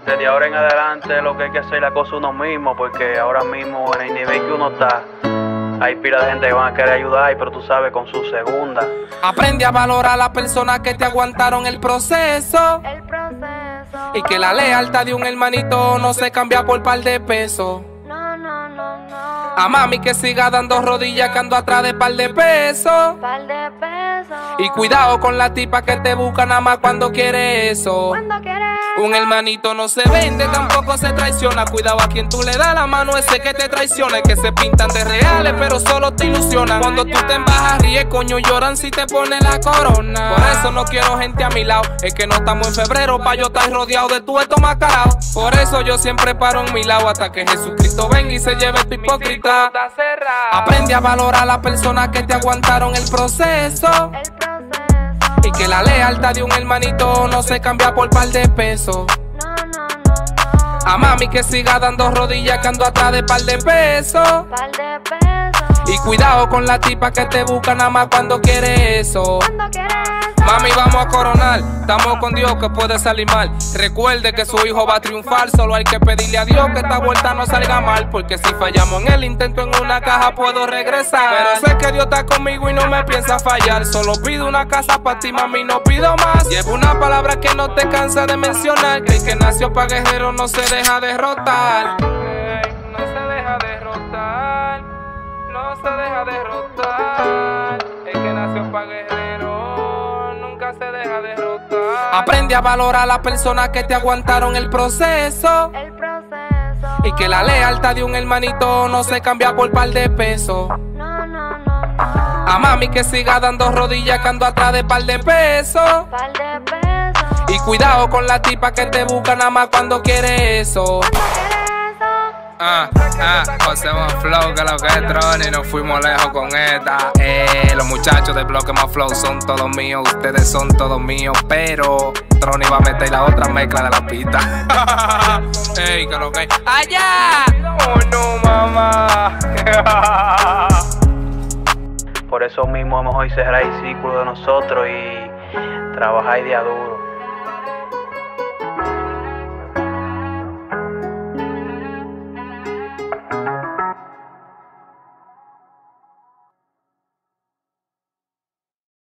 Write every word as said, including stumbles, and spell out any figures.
desde ahora en adelante lo que hay que hacer es la cosa uno mismo, porque ahora mismo en el nivel que uno está, hay pila de gente que van a querer ayudar, pero tú sabes, con su segunda. Aprende a valorar a las personas que te aguantaron el proceso, El proceso. y que la lealtad de un hermanito no se cambia por par de pesos. No, no, no, no. A mami que siga dando rodillas que ando atrás de par de pesos. Par de pesos. Y cuidado con la tipa que te busca nada más cuando quiere eso. Cuando quieres. Un hermanito no se vende, tampoco se traiciona. Cuidado a quien tú le das la mano, ese que te traiciona. Que se pintan de reales, pero solo te ilusionan. Cuando tú te embajas, ríes, coño, lloran si te pone la corona. Por eso no quiero gente a mi lado. Es que no estamos en febrero pa' yo estar rodeado de tu esto mascarado. Por eso yo siempre paro en mi lado hasta que Jesucristo venga y se lleve tu hipócrita. Aprende a valorar a las personas que te aguantaron el proceso, El proceso. y que la lealtad de un hermanito no se cambia por par de pesos. No, no, no, no. A mami que siga dando rodillas que ando atrás de par de pesos. Par de pesos. Y cuidado con la tipa que te busca nada más cuando quiere eso. Cuando quieres. Mami, vamos a coronar, estamos con Dios que puede salir mal. Recuerde que su hijo va a triunfar, solo hay que pedirle a Dios que esta vuelta no salga mal. Porque si fallamos en el intento en una caja puedo regresar. Pero sé que Dios está conmigo y no me piensa fallar. Solo pido una casa para ti, mami, no pido más. Llevo una palabra que no te cansa de mencionar, que el que nació pa' guerrero no se deja derrotar. Ey, no se deja derrotar, no se deja derrotar. El que nació pa' guerrero se deja derrotar. Aprende a valorar a las personas que te aguantaron el proceso, El proceso. y que la lealtad de un hermanito no se cambia por par de pesos. No, no, no, no. A mami que siga dando rodillas que ando atrás de par de pesos. Par de pesos. Y cuidado con la tipa que te busca nada más cuando quiere eso. Cuando quieres eso. Ah, ah, José Más Flow, que lo que es Tron, y nos fuimos lejos con esta. Eh, los muchachos de Bloque Más Flow son todos míos, ustedes son todos míos, pero Tron iba a meter la otra mezcla de la pista. Ey, que lo que es. ¡Allá! ¡Oh, no, mamá! Por eso mismo vamos a hoy cerrar el círculo de nosotros y trabajar día duro.